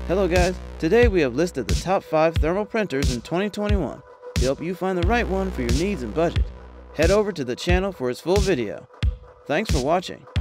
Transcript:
Hello guys, today we have listed the top 5 thermal printers in 2021 to help you find the right one for your needs and budget. Head over to the channel for its full video. Thanks for watching.